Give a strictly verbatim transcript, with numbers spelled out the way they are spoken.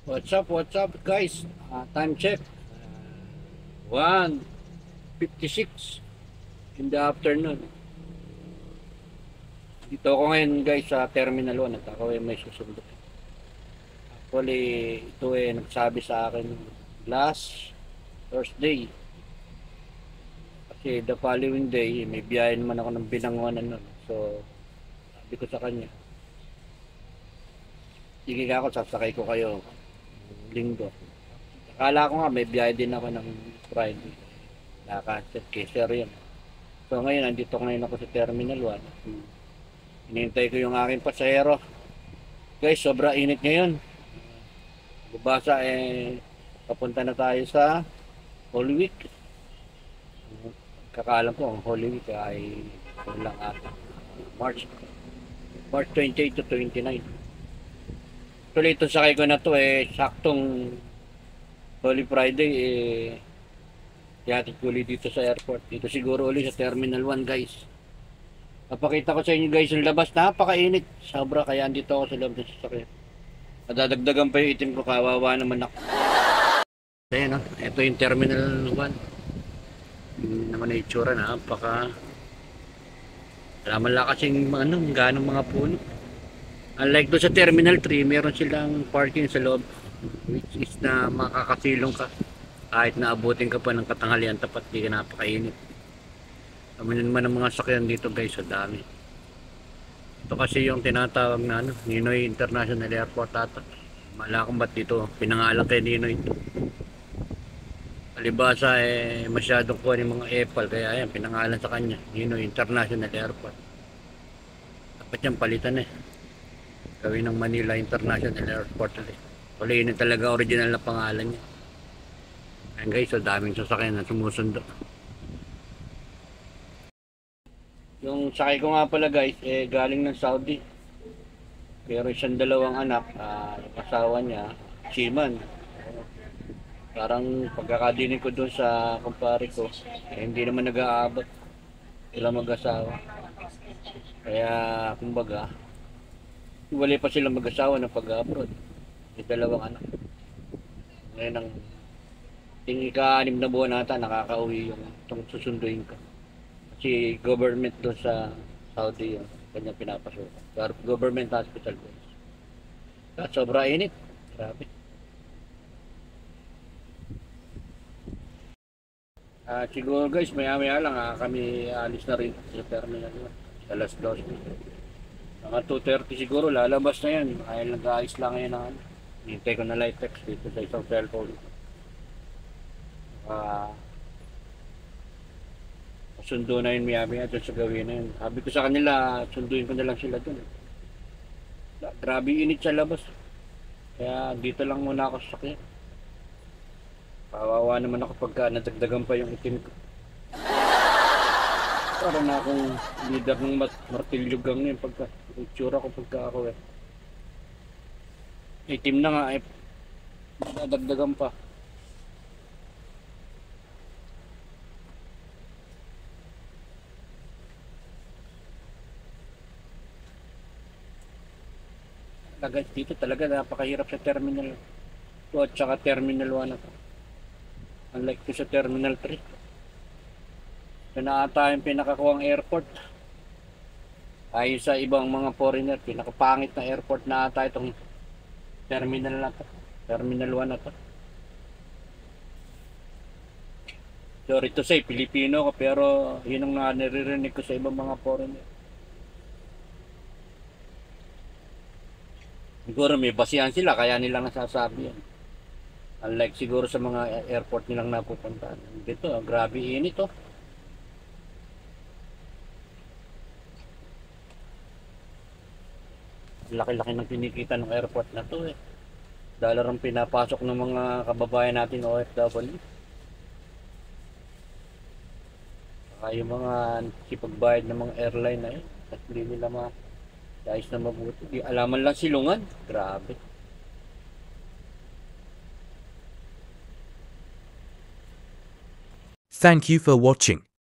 What's up, what's up guys? Uh, time check. one fifty-six in the afternoon. Dito ako ngayon guys sa Terminal one at ako ay may susunod. Actually, ito eh nagsabi sa akin last Thursday. Kasi the following day, may biyahe naman ako ng Binangonan nun. So, sabi ko sa kanya, sige ka ako, sasakay ko kayo linggo. Akala ko nga may biyahe din ako ng Friday. Nakaset kay sir yun. So ngayon, nandito ngayon ako sa Terminal one. Hinihintay ko yung aking pasahero. Guys, sobra init ngayon. Bubasa eh, papunta na tayo sa Holy Week. Kakaalam ko, ang Holy Week ay lang ata. March March twenty-eight to twenty-nine. Tuloy ito sakay ko na to eh, saktong Holy Friday eh, yatid ko ulit dito sa airport. Dito siguro ulit sa Terminal one guys. Papakita ko sa inyo guys yung labas. Napakainit. Sobra kaya andito ako sa loob ng sasakyan. Nadadagdagan pa yung itim ko. Kawawa naman ako. Ayan o. Ito yung Terminal one. Yung naman na itsura. Napaka alaman lang kasing ano, ganong mga puno. Unlike doon sa Terminal three, meron silang parking sa loob. Which is na makakasilong ka. Kahit naabutin ka pa ng katanghalian tapat, di ka napakainit. Kami naman ng mga sakyan dito guys, sa dami. Ito kasi yung tinatawag na ano, Ninoy International Airport ata. Mala kung ba't dito pinangalan kay Ninoy ito. Palibasa eh masyadong kuha ng mga Apple, kaya ayan pinangalan sa kanya, Ninoy International Airport. Dapat yan palitan eh. Gawin ng Manila International Airport ulit. Wala yun talaga original na pangalan niya. Ayan guys, so daming sasakyan na sumusundo. Yung sakay ko nga pala guys, eh galing ng Saudi. Pero siyang dalawang anak, uh, yung asawa niya, Seaman. Parang pagkakadinig ko doon sa kumpare ko, eh, hindi naman nag-aabot sila mag-asawa. Kaya kumbaga, wala pa silang mag-asawa ng pag-abroad. Yung dalawang anak. Ngayon ang yung ika-anim na buwan nata nakakauwi yung itong susunduin ko. Kasi government doon sa Saudi yun, kanya pinapasok. Government hospital doon. At sobra init. Grabe. Uh, siguro guys, maya maya lang ha, kami alis na rin sa terminal yun. Alas dos. Mga two thirty siguro lalabas na yan. Ay nag-aayos lang ngayon ng ano. Hintay ko na light text dito sa isang cellphone. Ah, uh, sundo na yun maya-maya doon sa gawin na yun. Sabi ko sa kanila, sunduin ko na lang sila doon. Grabe init sa labas. Kaya dito lang muna ako sa sakyan. Kawawa naman ako pagka nadagdagan pa yung itim ko. Para na akong leader ng martilyo gang yun pagka itsura ko pagka ako eh. Itim na nga eh. Nadagdagan pa. Guys, dito talaga napakahirap sa Terminal two at saka Terminal one na to. Unlike to sa Terminal three. Ito na ata yung pinakakuwang airport. Ayon sa ibang mga foreigner, pinakapangit na airport na ata itong Terminal na to. Terminal one na to. Sorry to say, Pilipino ko pero yun ang naririnig ko sa ibang mga foreigner. Siguro may basihan sila kaya nilang nasasabi yan. Unlike siguro sa mga airport nilang napupuntahan. Dito, oh, grabe init oh. Laki-laki ng kinikita ng airport na to eh. Dollar ang pinapasok ng mga kababayan natin O F W. Saka yung mga sipagbayad ng mga airline na yun. At hindi nila ma ayos na mabuti. Di alaman lang silungan. Grabe. Thank you for watching.